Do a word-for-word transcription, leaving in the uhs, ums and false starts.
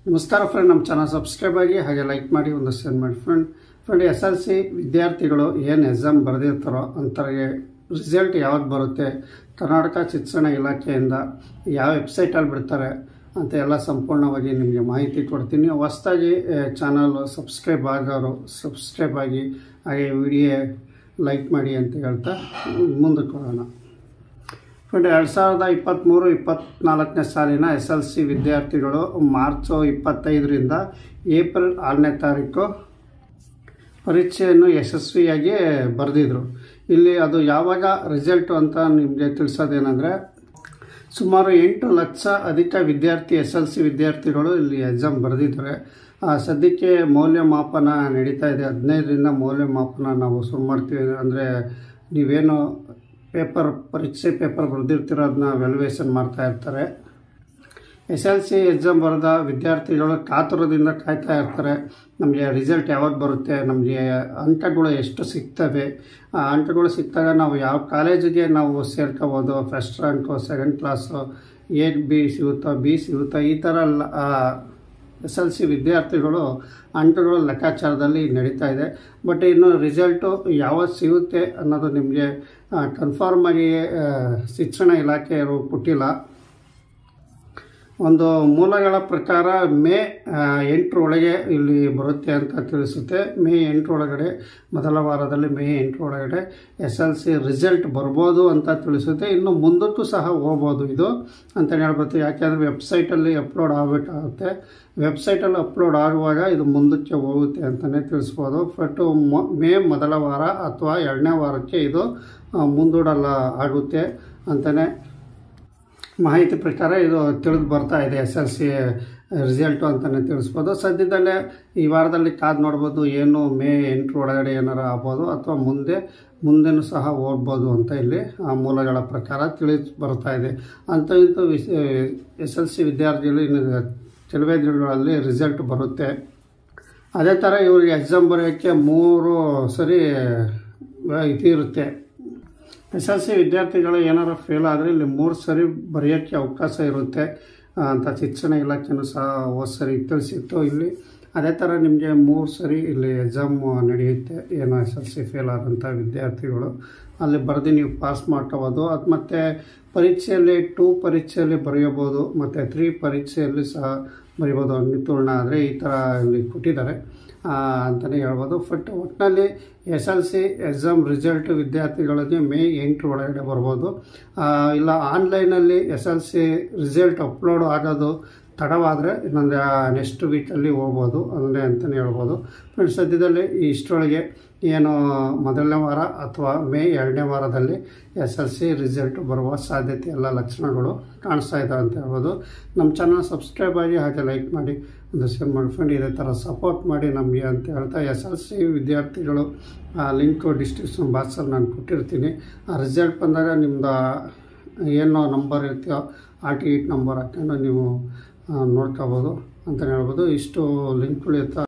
ನಮಸ್ಕಾರ ಫ್ರೆಂಡ್, ನಮ್ಮ channel subscribe ಆಗಿ ಹಾಗೆ ಲೈಕ್ ಮಾಡಿ ಒಂದು ಶೇರ್ ಮಾಡಿ. Friend friend S L C ವಿದ್ಯಾರ್ಥಿಗಳು ಏನು ಎಕ್ಸಾಮ್ ಬರೆದಿರ್ತಾರೋ ಅಂಥವ್ರಿಗೆ ರಿಸಲ್ಟ್ ಯಾವಾಗ ಬರುತ್ತೆ, ಕರ್ನಾಟಕ ಶಿಕ್ಷಣ ಇಲಾಖೆಯಿಂದ ಯಾವ ವೆಬ್ಸೈಟಲ್ಲಿ ಬಿಡ್ತಾರೆ ಅಂತ ಎಲ್ಲ ಸಂಪೂರ್ಣವಾಗಿ ನಿಮಗೆ ಮಾಹಿತಿ ಕೊಡ್ತೀನಿ. ಹೊಸದಾಗಿ ಚಾನಲ್ ಸಬ್ಸ್ಕ್ರೈಬ್ ಆಗೋರು ಸಬ್ಸ್ಕ್ರೈಬ್ ಆಗಿ ಹಾಗೆ ವಿಡಿಯೋ ಲೈಕ್ ಮಾಡಿ ಅಂತ ಹೇಳ್ತಾ ಮುಂದಕ್ಕೆ ಹೋಗೋಣ. ಫ್ರೆಂಡ್ ಎರಡು ಸಾವಿರದ ಇಪ್ಪತ್ತ್ಮೂರು ಇಪ್ಪತ್ತ್ನಾಲ್ಕನೇ ಸಾಲಿನ ಎಸ್ ಎಲ್ ಸಿ ವಿದ್ಯಾರ್ಥಿಗಳು ಮಾರ್ಚು ಇಪ್ಪತ್ತೈದರಿಂದ ಏಪ್ರಿಲ್ ಆರನೇ ತಾರೀಕು ಪರೀಕ್ಷೆಯನ್ನು ಯಶಸ್ವಿಯಾಗಿ ಬರೆದಿದ್ರು. ಇಲ್ಲಿ ಅದು ಯಾವಾಗ ರಿಸಲ್ಟು ಅಂತ ನಿಮಗೆ ತಿಳಿಸೋದೇನೆಂದರೆ, ಸುಮಾರು ಎಂಟು ಲಕ್ಷ ಅಧಿಕ ವಿದ್ಯಾರ್ಥಿ ಎಸ್ ಎಲ್ ಸಿ ವಿದ್ಯಾರ್ಥಿಗಳು ಇಲ್ಲಿ ಎಕ್ಸಾಮ್ ಬರೆದಿದ್ದಾರೆ. ಸದ್ಯಕ್ಕೆ ಮೌಲ್ಯಮಾಪನ ನಡೀತಾ ಇದೆ. ಹದಿನೈದರಿಂದ ಮೌಲ್ಯಮಾಪನ ನಾವು ಶುರು ಮಾಡ್ತೀವಿ. ಅಂದರೆ ನೀವೇನು ಪೇಪರ್ ಪರೀಕ್ಷೆ ಪೇಪರ್ ಬರೆದಿರ್ತೀರೋ ಅದನ್ನ ವ್ಯಾಲ್ಯೂಯೇಷನ್ ಮಾಡ್ತಾ ಇರ್ತಾರೆ. ಎಸ್ ಎಲ್ ಸಿ ಎಕ್ಸಾಮ್ ಬರೆದ ವಿದ್ಯಾರ್ಥಿಗಳು ಕಾತುರದಿಂದ ಕಾಯ್ತಾ ಇರ್ತಾರೆ, ನಮಗೆ ರಿಸಲ್ಟ್ ಯಾವಾಗ ಬರುತ್ತೆ, ನಮಗೆ ಅಂಕಗಳು ಎಷ್ಟು ಸಿಗ್ತವೆ, ಆ ಅಂಕಗಳು ಸಿಕ್ತಾಗ ನಾವು ಯಾವ ಕಾಲೇಜಿಗೆ ನಾವು ಸೇರ್ಕೋಬೋದು, first rank, second class, A B ಸಿಗುತ್ತೋ, ಬಿ ಸಿಗುತ್ತೋ, ಈ ಥರ ಎಸ್ ಎಲ್ ಸಿ ವಿದ್ಯಾರ್ಥಿಗಳು ಅಂಕಗಳು ಲೆಕ್ಕಾಚಾರದಲ್ಲಿ ನಡೀತಾ ಇದೆ. ಬಟ್ ಇನ್ನು ರಿಸಲ್ಟು ಯಾವತ್ತು ಸಿಗುತ್ತೆ ಅನ್ನೋದು ನಿಮಗೆ ಕನ್ಫರ್ಮಾಗಿ ಶಿಕ್ಷಣ ಇಲಾಖೆಯವರು ಕೊಟ್ಟಿಲ್ಲ. ಒಂದು ಮೂಲಗಳ ಪ್ರಕಾರ ಮೇ ಎಂಟರೊಳಗೆ ಇಲ್ಲಿ ಬರುತ್ತೆ ಅಂತ ತಿಳಿಸುತ್ತೆ. ಮೇ ಎಂಟರೊಳಗಡೆ ಮೊದಲ ವಾರದಲ್ಲಿ ಮೇ ಎಂಟರೊಳಗಡೆ ಎಸ್ ಎಲ್ ಸಿ ರಿಸಲ್ಟ್ ಬರ್ಬೋದು ಅಂತ ತಿಳಿಸುತ್ತೆ. ಇನ್ನು ಮುಂದಕ್ಕೂ ಸಹ ಹೋಗ್ಬೋದು ಇದು ಅಂತಲೇ ಹೇಳ್ಬೋದು. ಯಾಕೆಂದರೆ ವೆಬ್ಸೈಟಲ್ಲಿ ಅಪ್ಲೋಡ್ ಆಗಬೇಕಾಗುತ್ತೆ. ವೆಬ್ಸೈಟಲ್ಲಿ ಅಪ್ಲೋಡ್ ಆಗುವಾಗ ಇದು ಮುಂದಕ್ಕೆ ಹೋಗುತ್ತೆ ಅಂತಲೇ ತಿಳಿಸ್ಬೋದು. ಬಟ್ ಮೇ ಮೊದಲ ವಾರ ಅಥವಾ ಎರಡನೇ ವಾರಕ್ಕೆ ಇದು ಮುಂದೂಡಲ್ಲ ಆಗುತ್ತೆ ಅಂತಲೇ ಮಾಹಿತಿ ಪ್ರಕಾರ ಇದು ತಿಳಿದು ಬರ್ತಾ ಇದೆ. ಎಸ್ ಎಲ್ ಸಿ ರಿಸಲ್ಟು ಅಂತಲೇ ತಿಳಿಸ್ಬೋದು. ಸದ್ಯದಲ್ಲೇ ಈ ವಾರದಲ್ಲಿ ಕಾದು ನೋಡ್ಬೋದು, ಏನು ಮೇ ಎಂಟರ ಒಳಗಡೆ ಏನಾರು ಆಗ್ಬೋದು ಅಥವಾ ಮುಂದೆ ಮುಂದೆನೂ ಸಹ ಹೋಗ್ಬೋದು ಅಂತ ಇಲ್ಲಿ ಆ ಮೂಲಗಳ ಪ್ರಕಾರ ತಿಳಿದು ಬರ್ತಾ ಇದೆ. ಅಂತ ಇಂಥ ವಿಸ್ ಎಸ್ ಎಲ್ ಸಿ ವಿದ್ಯಾರ್ಥಿಗಳು ಇನ್ನು ಕೆಲವೇ ದಿನಗಳಲ್ಲಿ ರಿಸಲ್ಟ್ ಬರುತ್ತೆ. ಅದೇ ಥರ ಇವ್ರಿಗೆ ಎಕ್ಸಾಮ್ ಬರೆಯೋಕ್ಕೆ ಮೂರು ಸರಿ ಇದಿರುತ್ತೆ. ಎಸ್ ಎಲ್ ಸಿ ವಿದ್ಯಾರ್ಥಿಗಳು ಏನಾರು ಫೇಲ್ ಆದರೆ ಇಲ್ಲಿ ಮೂರು ಸರಿ ಬರೆಯೋಕ್ಕೆ ಅವಕಾಶ ಇರುತ್ತೆ ಅಂತ ಶಿಕ್ಷಣ ಇಲಾಖೆಯೂ ಸಹ ಹೋದ ಸರಿ ತಿಳಿಸಿತ್ತು. ಇಲ್ಲಿ ಅದೇ ಥರ ನಿಮಗೆ ಮೂರು ಸರಿ ಇಲ್ಲಿ ಎಕ್ಸಾಮ್ ನಡೆಯುತ್ತೆ. ಏನೋ ಎಸ್ ಎಲ್ ಸಿ ಫೇಲ್ ಆದಂಥ ವಿದ್ಯಾರ್ಥಿಗಳು ಅಲ್ಲಿ ಬರೆದು ನೀವು ಪಾಸ್ ಮಾಡ್ಕೋಬೋದು. ಅದು ಮತ್ತು ಪರೀಕ್ಷೆಯಲ್ಲಿ ಟೂ ಪರೀಕ್ಷೆಯಲ್ಲಿ ಬರೆಯಬೋದು ಮತ್ತು ತ್ರೀ ಪರೀಕ್ಷೆಯಲ್ಲಿ ಸಹ ಬರೀಬೋದು. ಅನುತ್ತೀರ್ಣ ಆದರೆ ಈ ಥರ ಇಲ್ಲಿ ಕೊಟ್ಟಿದ್ದಾರೆ ಅಂತಲೇ ಹೇಳ್ಬೋದು. ಬಟ್ ಒಟ್ಟಿನಲ್ಲಿ S L C exam result ವಿದ್ಯಾರ್ಥಿಗಳಿಗೆ ಮೇ ಎಂಟರ ಒಳಗಡೆ ಬರ್ಬೋದು. ಇಲ್ಲ ಆನ್ಲೈನಲ್ಲಿ S L C result upload ಆಗೋದು ತಡವಾದರೆ ಇನ್ನೊಂದು ನೆಕ್ಸ್ಟ್ ವೀಕಲ್ಲಿ ಹೋಗ್ಬೋದು ಅಂದರೆ ಅಂತಲೇ ಹೇಳ್ಬೋದು. ಫ್ರೆಂಡ್ಸ್, ಸದ್ಯದಲ್ಲಿ ಇಷ್ಟರೊಳಗೆ ಏನು ಮೊದಲನೇ ವಾರ ಅಥವಾ ಮೇ ಎರಡನೇ ವಾರದಲ್ಲಿ ಎಸ್ ಎಲ್ ಸಿ ರಿಸಲ್ಟ್ ಬರುವ ಸಾಧ್ಯತೆ ಎಲ್ಲ ಲಕ್ಷಣಗಳು ಕಾಣಿಸ್ತಾ ಇದ್ದಾವೆ ಅಂತ ಹೇಳ್ಬೋದು. ನಮ್ಮ ಚಾನಲ್ ಸಬ್ಸ್ಕ್ರೈಬ್ ಆಗಿ ಹಾಗೆ ಲೈಕ್ ಮಾಡಿ ಒಂದು ಶೇರ್ ಮಾಡಿ. ಫ್ರೆಂಡ್, ಇದೇ ಥರ ಸಪೋರ್ಟ್ ಮಾಡಿ ನಮಗೆ ಅಂತ ಹೇಳ್ತಾ, ಎಸ್ ಎಲ್ ಸಿ ವಿದ್ಯಾರ್ಥಿಗಳು ಲಿಂಕು ಡಿಸ್ಕ್ರಿಪ್ಷನ್ ಬಾಕ್ಸಲ್ಲಿ ನಾನು ಕೊಟ್ಟಿರ್ತೀನಿ. ಆ ರಿಸಲ್ಟ್ ಬಂದಾಗ ನಿಮ್ಮದು ಏನೋ ನಂಬರ್ ಇರ್ತೀಯೋ ಆ ಟಿ ಇಟ್ ನಂಬರ್ ಹಾಕ್ಕೊಂಡು ನೀವು ನೋಡ್ಕೋಬೋದು ಅಂತಲೇ ಹೇಳ್ಬೋದು. ಇಷ್ಟು ಲಿಂಕ್ಗಳು ಇರ್ತಾವೆ.